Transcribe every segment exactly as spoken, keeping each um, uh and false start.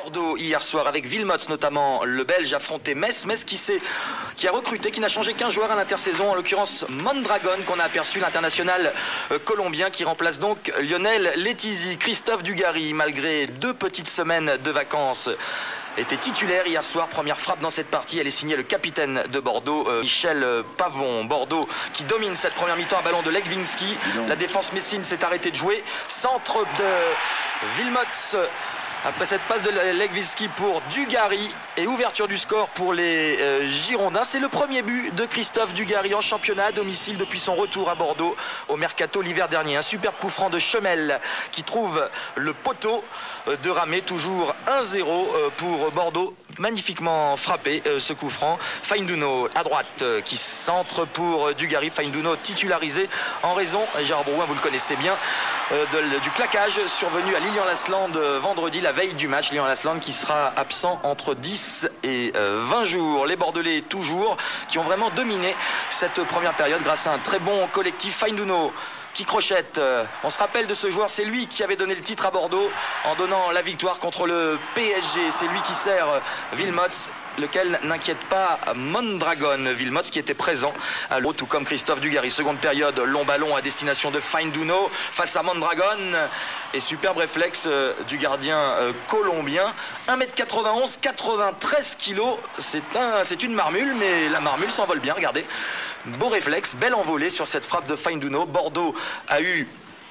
Bordeaux hier soir avec Wilmots notamment, le Belge affrontait Metz. Metz qui, qui a recruté, qui n'a changé qu'un joueur à l'intersaison, en l'occurrence Mondragon, qu'on a aperçu, l'international colombien qui remplace donc Lionel Letizy. Christophe Dugarry, malgré deux petites semaines de vacances, était titulaire hier soir. Première frappe dans cette partie, elle est signée le capitaine de Bordeaux, euh, Michel Pavon. Bordeaux qui domine cette première mi-temps, un ballon de Legwinski. La défense messine s'est arrêtée de jouer. Centre de Wilmots après cette passe de Legwinski pour Dugarry et ouverture du score pour les euh, Girondins. C'est le premier but de Christophe Dugarry en championnat à domicile depuis son retour à Bordeaux au Mercato l'hiver dernier. Un superbe coup franc de Chemel qui trouve le poteau de Ramé, toujours un zéro pour Bordeaux. Magnifiquement frappé euh, ce coup franc. Fainduno à droite euh, qui centre pour euh, Dugarry. Fainduno titularisé en raison, Gérard Brouin, vous le connaissez bien, euh, de, du claquage survenu à Lilian-Lasland euh, vendredi, la veille du match. Lilian-Lasland qui sera absent entre dix et vingt jours. Les Bordelais toujours qui ont vraiment dominé cette première période grâce à un très bon collectif. Fainduno qui crochette. On se rappelle de ce joueur, c'est lui qui avait donné le titre à Bordeaux en donnant la victoire contre le P S G. C'est lui qui sert Wilmots, lequel n'inquiète pas Mondragon. Wilmots qui était présent à l'eau, tout comme Christophe Dugarry. Seconde période, long ballon à destination de Fainduno face à Mondragon. Et superbe réflexe du gardien colombien. un mètre quatre-vingt-onze, quatre-vingt-treize kilos. C'est un, c'est une marmule, mais la marmule s'envole bien, regardez. Beau réflexe, belle envolée sur cette frappe de Fainduno. Bordeaux a eu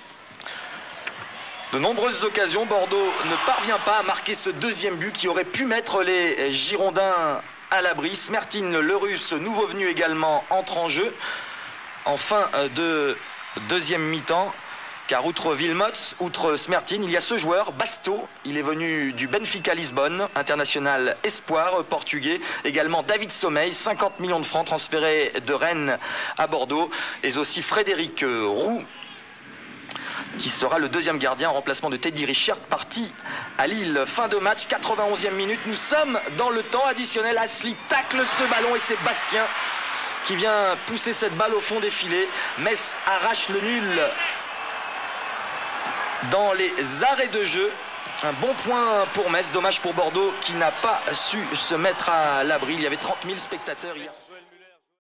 de nombreuses occasions. Bordeaux ne parvient pas à marquer ce deuxième but qui aurait pu mettre les Girondins à l'abri. Smertin, le Russe, nouveau venu également, entre en jeu en fin de deuxième mi-temps. Car outre Wilmots, outre Smertin, il y a ce joueur, Basto. Il est venu du Benfica Lisbonne, international espoir portugais. Également David Sommeil, cinquante millions de francs transférés de Rennes à Bordeaux. Et aussi Frédéric Roux, qui sera le deuxième gardien en remplacement de Teddy Richard, parti à Lille. Fin de match, quatre-vingt-onzième minute. Nous sommes dans le temps additionnel. Asli tacle ce ballon et c'est Bastien qui vient pousser cette balle au fond des filets. Metz arrache le nul dans les arrêts de jeu. Un bon point pour Metz, dommage pour Bordeaux qui n'a pas su se mettre à l'abri. Il y avait trente mille spectateurs hier.